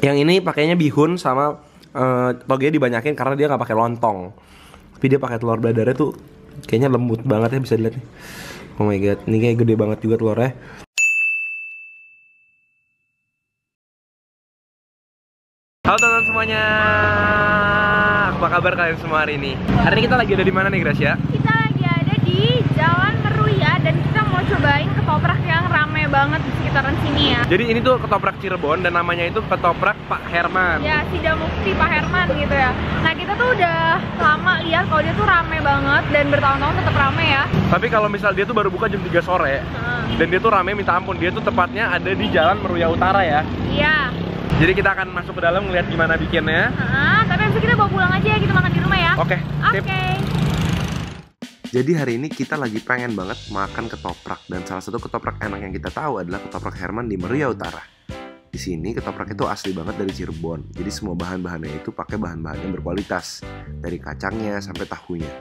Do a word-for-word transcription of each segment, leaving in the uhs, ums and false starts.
Yang ini pakainya bihun sama uh, toge dibanyakin karena dia nggak pakai lontong. Tapi dia pakai telur dadarnya tuh kayaknya lembut banget ya, bisa dilihat nih. Oh my god, ini kayak gede banget juga telurnya. Halo teman-teman semuanya, apa kabar kalian semua hari ini? Hari ini kita lagi ada di mana nih, Gracia? Kita lagi ada di Jalan Meruya dan kita mau cobain ketoprak yang rame banget di sekitaran sini ya. Jadi ini tuh ketoprak Cirebon dan namanya itu ketoprak Pak Herman. Ya, Sida Mukti Pak Herman gitu ya. Nah, kita tuh udah lama lihat kalau dia tuh rame banget dan bertahun-tahun tetap rame ya. Tapi kalau misal dia tuh baru buka jam tiga sore hmm. dan dia tuh rame minta ampun. Dia tuh tepatnya ada di Jalan Meruya Utara ya. Iya. Jadi kita akan masuk ke dalam ngeliat gimana bikinnya. Nah, tapi habis itu kita bawa pulang aja ya, kita makan di rumah ya. Oke. Oke. Okay. Jadi hari ini kita lagi pengen banget makan ketoprak, dan salah satu ketoprak enak yang kita tahu adalah ketoprak Herman di Meruya Utara. Di sini ketoprak itu asli banget dari Cirebon. Jadi semua bahan-bahannya itu pakai bahan-bahan yang berkualitas, dari kacangnya sampai tahunya.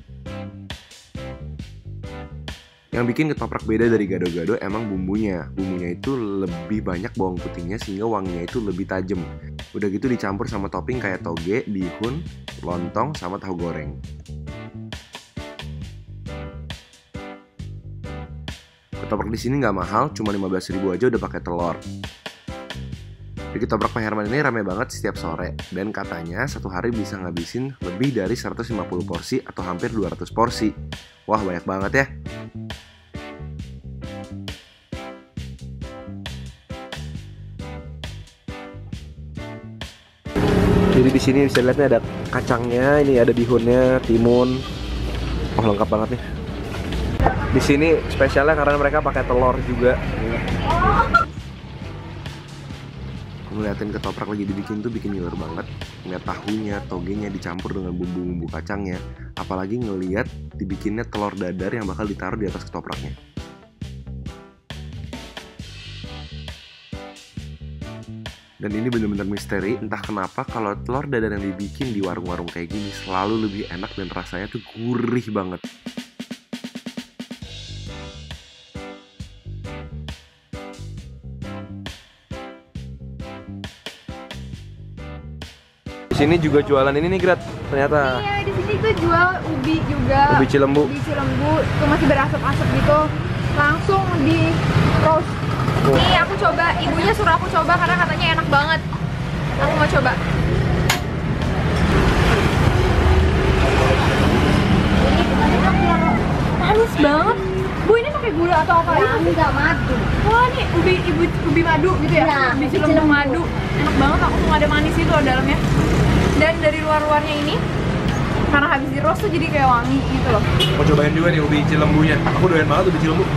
Yang bikin ketoprak beda dari gado-gado emang bumbunya. Bumbunya itu lebih banyak bawang putihnya sehingga wanginya itu lebih tajam. Udah gitu dicampur sama topping kayak toge, bihun, lontong, sama tahu goreng. Ketoprak di sini nggak mahal, cuma lima belas ribu aja udah pakai telur. Di ketoprak Pak Herman ini rame banget setiap sore, dan katanya satu hari bisa ngabisin lebih dari seratus lima puluh porsi atau hampir dua ratus porsi. Wah, banyak banget ya. Jadi di sini bisa lihatnya ada kacangnya, ini ada bihunnya, timun. Oh, lengkap banget nih. Di sini spesialnya karena mereka pakai telur juga. Ngeliatin ketoprak lagi dibikin tuh bikin ngiler banget. Ngeliat tahunya, togenya dicampur dengan bumbu-bumbu kacangnya. Apalagi ngeliat dibikinnya telur dadar yang bakal ditaruh di atas ketopraknya. Dan ini bener-bener misteri, entah kenapa kalau telur dadar yang dibikin di warung-warung kayak gini selalu lebih enak dan rasanya tuh gurih banget. Di sini juga jualan ini nih, Grat, ternyata. Iya, di sini tuh jual ubi juga. Ubi cilembu. Ubi cilembu, itu masih berasap-asap gitu. Langsung di roast. Oh. Nih aku coba, ibunya suruh aku coba karena katanya enak banget. Aku mau coba. Manis banget. Bu, ini pakai gula atau apa? Ya, enggak madu. Wah, nih ubi ibu ubi madu gitu ya? Ya, ubi cilembu madu. Enak banget, aku tuh ada manis itu loh dalamnya. Dan dari luar-luarnya ini karena habis di roast tuh jadi kayak wangi gitu loh. Mau cobain juga nih ubi cilembunya. Aku doyan banget ubi cilembu.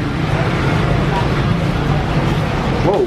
Wow.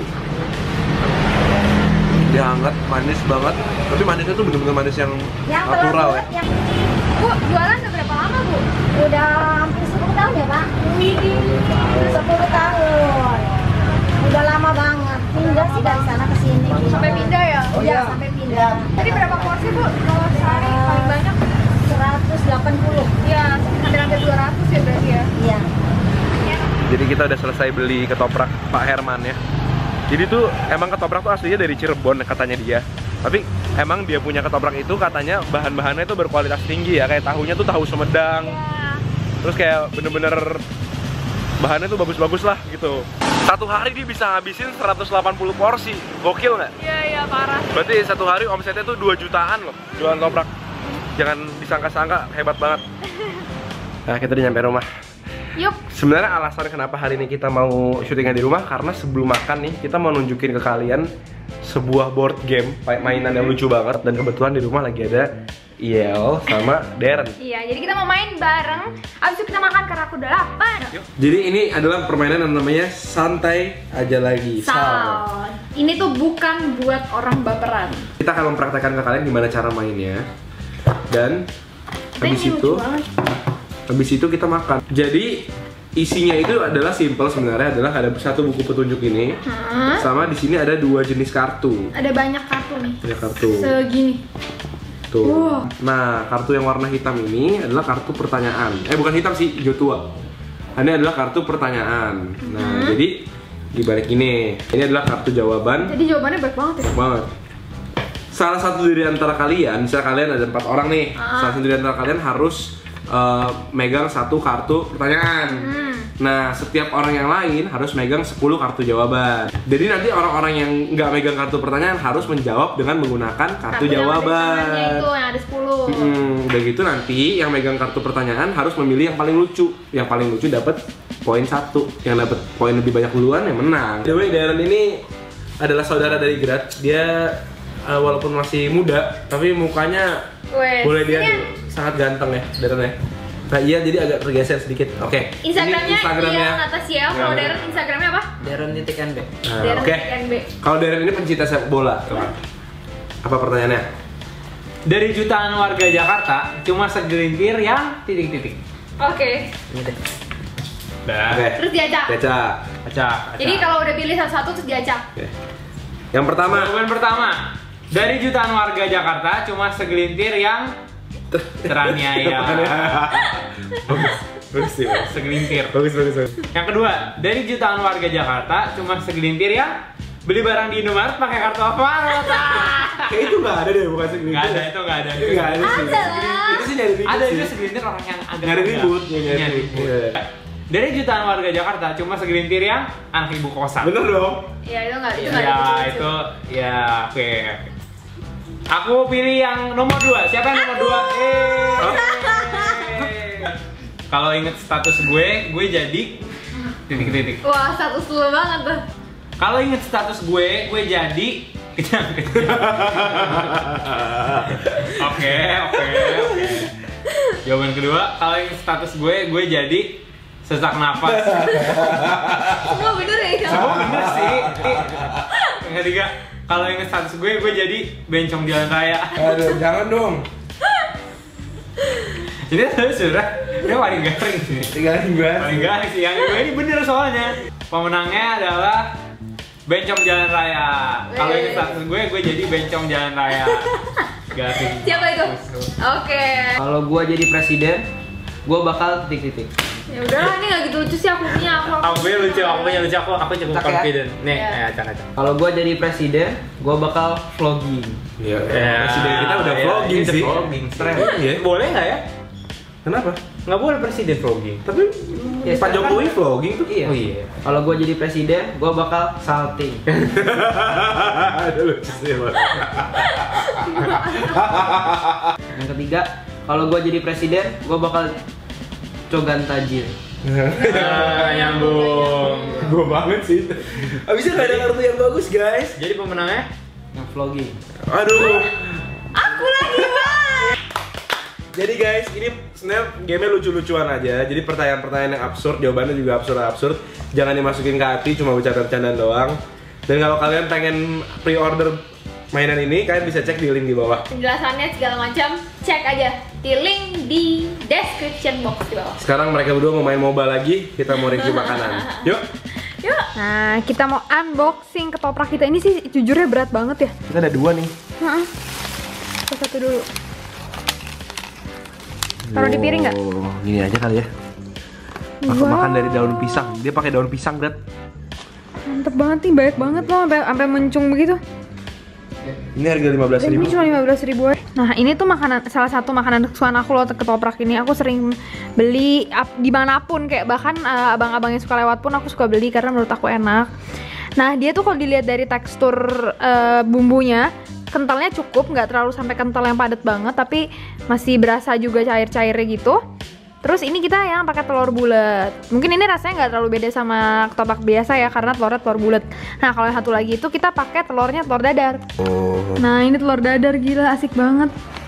Dia hangat, manis banget. Tapi manisnya tuh bener-bener manis yang, Yang natural ya. Yang Bu, jualan udah berapa lama, Bu? udah hampir sepuluh tahun ya, Pak? sepuluh tahun. Udah lama banget. Pindah sih dari sana ke sini. Sampai pindah ya? Iya, sampai pindah. Tadi berapa porsi, Bu? Kalau sehari paling banyak? seratus delapan puluh. Ya, hampir-hampir dua ratus ya berarti ya? Iya. Jadi kita udah selesai beli ketoprak Pak Herman ya. Jadi tuh emang ketoprak tuh aslinya dari Cirebon katanya dia. Tapi emang dia punya ketoprak itu katanya bahan-bahannya tuh berkualitas tinggi ya. Kayak tahunya tuh tahu Sumedang. Ya. Terus kayak bener-bener bahannya tuh bagus-bagus lah gitu. Satu hari dia bisa ngabisin seratus delapan puluh porsi. Gokil nggak? Iya, iya, parah. Berarti satu hari omsetnya tuh dua jutaan loh jualan ketoprak. Jangan disangka-sangka, hebat banget. Nah, kita udah nyampe rumah. Yuk. Sebenarnya alasan kenapa hari ini kita mau syutingnya di rumah karena sebelum makan nih kita mau nunjukin ke kalian sebuah board game mainan yang lucu banget, dan kebetulan di rumah lagi ada Iel sama Darren. Iya, jadi kita mau main bareng. Abis itu kita makan karena aku udah lapar. Jadi ini adalah permainan yang namanya santai aja lagi. Sal. Ini tuh bukan buat orang baperan. Kita akan mempraktekkan ke kalian gimana cara mainnya. Dan habis Ini itu lucu banget. habis itu kita makan. Jadi isinya itu adalah simple sebenarnya, adalah ada satu buku petunjuk ini, Hmm. sama di sini ada dua jenis kartu. Ada banyak kartu nih. Banyak kartu. Segini. Tuh. Wow. Nah, kartu yang warna hitam ini adalah kartu pertanyaan. Eh, bukan hitam sih, hijau tua. Ini adalah kartu pertanyaan. Nah, Hmm. jadi di balik ini, ini adalah kartu jawaban. Jadi jawabannya baik banget ya. Banget. salah satu dari antara kalian, misalnya kalian ada empat orang nih, Ah. salah satu dari antara kalian harus uh, megang satu kartu pertanyaan. Hmm. Nah, setiap orang yang lain harus megang sepuluh kartu jawaban. Jadi nanti orang-orang yang nggak megang kartu pertanyaan hartu menjawab dengan menggunakan kartu, Kartu yang ada di jawaban. tangannya itu yang ada sepuluh. Hmm, udah gitu nanti yang megang kartu pertanyaan harus memilih yang paling lucu. Yang paling lucu dapat poin satu. Yang dapat poin lebih banyak duluan yang menang. By the way, Darren ini adalah saudara dari Grat. Dia uh, walaupun masih muda, tapi mukanya Wes, boleh dia ini sangat ganteng ya, Darren ya. Nah, iya jadi agak tergeser sedikit. Oke. Instagramnya, Ini Instagramnya. Iya Natasha. Kalau Ya. Darren Instagramnya apa? Darren titik N B. Nah, Darren Oke. N B. Kalau Darren ini pencinta sepak bola. Apa pertanyaannya? Dari jutaan warga Jakarta, cuma segelintir yang titik-titik. Oke. Ini deh. Dah. Oke. Terus diacak. Baca. Acak. Jadi kalau udah pilih satu-satu terus diacak. Oke. Yang pertama. Jawaban pertama. Dari jutaan warga Jakarta, cuma segelintir yang teraniaya. Bagus. Bagus sih. Bagus. Segelintir. Bagus, bagus, bagus. Yang kedua, dari jutaan warga Jakarta, cuma segelintir yang beli barang di Indomaret pakai kartu Alfamart. Kayak itu nggak ada deh, bukan segini. Nggak ada, itu nggak ada. Itu nggak ada sih. Ada lah. Itu sih nyari ribut Ada sih. juga segelintir orang yang agak Nyari agak. ribut, ya, nyari Nyari ribut. ribut. Iya. Dari jutaan warga Jakarta, cuma segelintir yang anak ibu kosan. Bener dong. Iya itu nggak itu nggak Ya ada itu ya oke. Aku pilih yang nomor dua. Siapa yang nomor dua? Eh. Kalau inget status gue, gue jadi titik-titik. Wah status lu banget tuh. Kalau inget status gue, gue jadi kejam-kejam. Oke, oke, oke. Jawaban kedua, kalau inget status gue, gue jadi sesak nafas. Semua bener ya? Semua bener sih. Yang ketiga, kalau inget status gue, gue jadi bencong jalan raya. Aduh, jangan dong. Ini sudah, ini paling garing sih. Tinggalin gue. Paling garing sih, yang gue ini bener soalnya. Pemenangnya adalah bencong jalan raya. Kalau inget status gue, gue jadi bencong jalan raya. Garing. Siapa itu? Oke. Kalau gua jadi presiden, gua bakal titik-titik. Ya udahlah ini nggak gitu lucu sih aku punya aku. Aku punya lucu, aku punya lucu, aku aku cukup Tak ya? confident. Nih, Ya. ya, acak acak. Kalau gua jadi presiden, gua bakal vlogging. Iya, Ya, presiden kita udah ya, vlogging ini sih. vlogging. Keren. Iya. Boleh nggak ya? Kenapa? Nggak boleh presiden vlogging. Tapi Ya, Pak sekarang Jokowi kan- vlogging tuh. Iya. Oh iya. Kalau gua jadi presiden, gua bakal salting. Ada lucu sih, Bang. Yang ketiga, kalau gua jadi presiden, gua bakal cogan tajir. Ah, nyambung. Gue banget sih. Abisnya gak ada kartu yang bagus, guys. Jadi pemenangnya Yang vlogging. Aduh. Aku lagi Bang. Jadi guys, ini sebenarnya game lucu-lucuan aja. Jadi pertanyaan-pertanyaan yang absurd, jawabannya juga absurd-absurd. Jangan dimasukin ke hati, cuma bercanda-bercandaan doang. Dan kalau kalian pengen pre-order mainan ini, kalian bisa cek di link di bawah. Penjelasannya segala macam cek aja di link di description box di bawah. Sekarang mereka berdua mau main MOBA lagi, kita mau review makanan. Yuk. Yuk. Nah, kita mau unboxing ketoprak kita. Ini sih jujurnya berat banget ya. Kita ada dua nih. Heeh. Satu dulu. Taruh di piring nggak? Oh, gini aja kali ya. Aku Wow. makan dari daun pisang. Dia pakai daun pisang, Grat. Mantep banget nih, banyak banget loh sampai sampai mencung begitu. Ini harga lima belas Dan ribu. ini cuma lima belas ribu aja. Nah, ini tuh makanan salah satu makanan kesukaan aku loh, ketoprak ini. Aku sering beli ap- dimanapun, kayak bahkan uh, abang-abang yang suka lewat pun aku suka beli karena menurut aku enak. Nah, dia tuh kalau dilihat dari tekstur uh, bumbunya, kentalnya cukup, nggak terlalu sampai kental yang padat banget, tapi masih berasa juga cair-cairnya gitu. Terus ini kita yang pakai telur bulat. Mungkin ini rasanya nggak terlalu beda sama ketoprak biasa ya, karena telurnya telur bulat. Nah, kalau yang satu lagi itu kita pakai telurnya telur dadar. Oh. Nah, ini telur dadar, gila asik banget.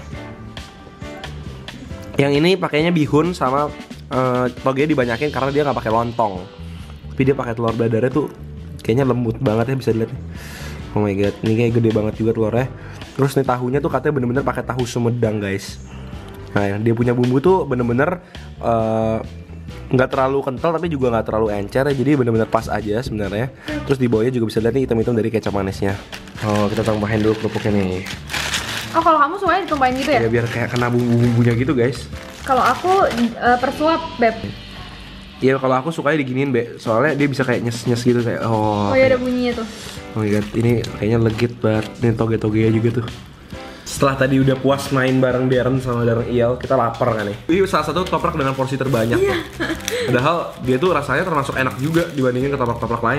Yang ini pakainya bihun sama uh, toge dibanyakin karena dia nggak pakai lontong. Tapi dia pakai telur dadarnya tuh kayaknya lembut banget ya, bisa dilihat nih. Oh my god, ini kayak gede banget juga telurnya. Terus nih tahunya tuh katanya bener-bener pakai tahu Sumedang, guys. Nah, dia punya bumbu tuh bener-bener uh, nggak terlalu kental tapi juga nggak terlalu encer ya, jadi bener-bener pas aja sebenarnya. Terus di bawahnya juga bisa lihat nih hitam-hitam dari kecap manisnya. Oh, kita tambahin dulu kerupuknya nih. Oh, kalau kamu sukanya ditumpahin gitu ya? Ya biar kayak kena bumbu-bumbunya gitu, guys. Kalau aku uh, persuap, Beb. Iya, kalau aku sukanya diginiin, Be. Soalnya dia bisa kayak nyes-nyes gitu kayak oh. Oh, ya ada bunyinya tuh. Oh my god, ini kayaknya legit banget. Nih toge-togenya juga tuh. Setelah tadi udah puas main bareng Darren sama bareng Iel, kita lapar kan nih. Ini salah satu ketoprak dengan porsi terbanyak. Iya. Padahal dia tuh rasanya termasuk enak juga dibandingin ketoprak-ketoprak lain.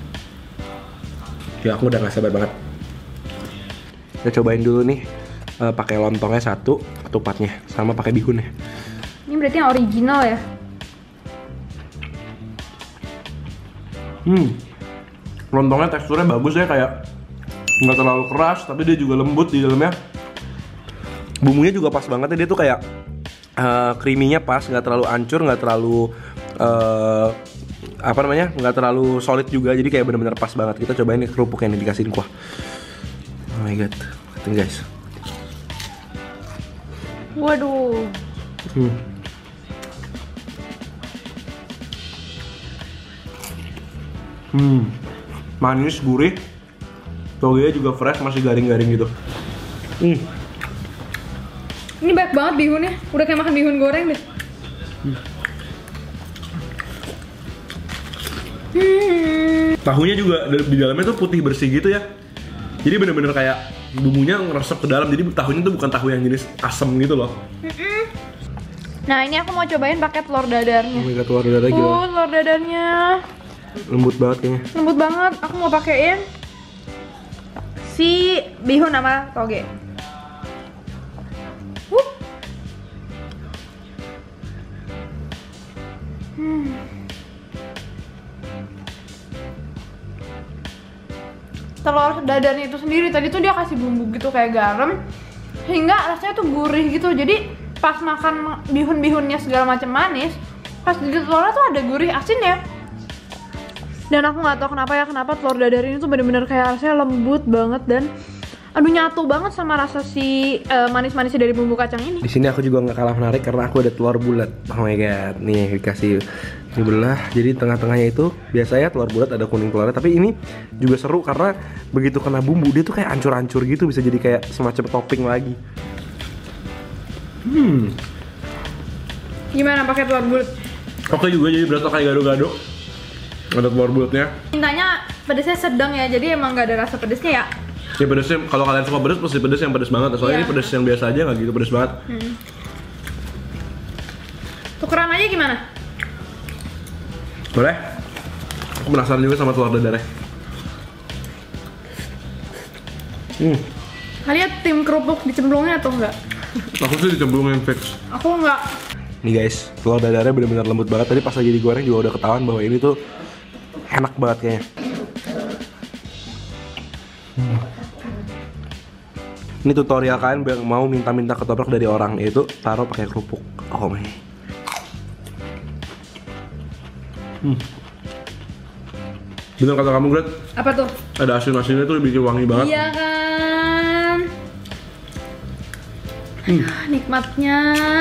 Ya aku udah gak sabar banget. Kita cobain dulu nih uh, pakai lontongnya satu, ketupatnya, sama pakai bihunnya. Ini berarti yang original ya? Hmm, lontongnya teksturnya bagus ya, kayak nggak terlalu keras, tapi dia juga lembut di dalamnya. Bumbunya juga pas banget ya, dia tuh kayak uh, creamy-nya pas, nggak terlalu hancur, nggak terlalu uh, apa namanya, nggak terlalu solid juga, jadi kayak bener-bener pas banget. Kita cobain nih kerupuk yang dikasihin kuah. Oh my god, lihatin guys. Waduh. Hmm. Hmm, manis, gurih, togenya juga fresh, masih garing-garing gitu. Hmm. Ini banyak banget bihunnya, udah kayak makan bihun goreng deh. Hmm. Hmm. Tahunya juga di dalamnya tuh putih bersih gitu ya. Jadi bener-bener kayak bumbunya ngeresep ke dalam. Jadi tahunya tuh bukan tahu yang jenis asem gitu loh. Nah ini aku mau cobain pakai telur dadarnya. Oh my god, telur dadar gila. Oh, telur dadarnya Lembut banget kayaknya. lembut banget. Aku mau pakein si bihun sama toge. Wup. Hmm. Telur dadarnya itu sendiri tadi tuh dia kasih bumbu gitu kayak garam, hingga rasanya tuh gurih gitu. Jadi pas makan bihun-bihunnya segala macam manis, pas di telurnya tuh ada gurih asinnya. Dan aku nggak tahu kenapa ya, kenapa telur dadar ini tuh bener-bener kayak rasanya lembut banget dan aduh nyatu banget sama rasa si uh, manis-manisnya dari bumbu kacang ini. Di sini aku juga nggak kalah menarik karena aku ada telur bulat. Oh my god, nih dikasih dibelah. Jadi tengah-tengahnya itu biasanya telur bulat ada kuning telurnya, tapi ini juga seru karena begitu kena bumbu dia tuh kayak ancur-ancur gitu, bisa jadi kayak semacam topping lagi. Hmm. Gimana pakai telur bulat? Oke juga, jadi berasa kayak gado-gado. Ada telur bulatnya. Mintanya pedesnya sedang ya, jadi emang nggak ada rasa pedesnya ya. Ya pedesnya, kalau kalian suka pedes pasti pedes yang pedes banget. Soalnya Iya. ini pedes yang biasa aja, nggak gitu pedes banget. Hmm. Tukeran aja gimana? Boleh? Aku penasaran juga sama telur dadarnya. Hmm. Kalian tim kerupuk dicemplungnya atau enggak? Aku sih dicemplungin fix. Aku enggak. Nih guys, telur dadarnya benar-benar lembut banget. Tadi pas lagi digoreng juga udah ketahuan bahwa ini tuh enak banget kayaknya. Hmm. Ini tutorial kalian yang mau minta-minta ketoprak dari orang, yaitu taruh pakai kerupuk. Oh my. Hmm. Bener kata kamu, Gret? Apa tuh? Ada asin-asinnya tuh bikin wangi banget. Iya kan? Hmm. Aduh, nikmatnya.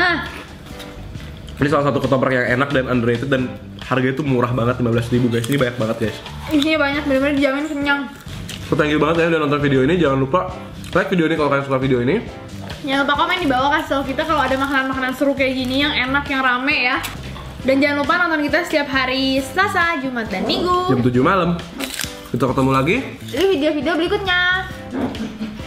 Ini salah satu ketoprak yang enak dan underrated dan harganya tuh murah banget, lima belas ribu guys. Ini banyak banget guys. Isinya banyak, bener-bener dijamin kenyang. So thank you banget ya udah nonton video ini. Jangan lupa like video ini kalau kalian suka video ini. Jangan lupa komen di bawah, kasih tau kita kalau ada makanan-makanan seru kayak gini yang enak, yang rame ya. Dan jangan lupa nonton kita setiap hari Selasa, Jumat, dan Minggu. Jam tujuh malam. Kita ketemu lagi Di video-video berikutnya.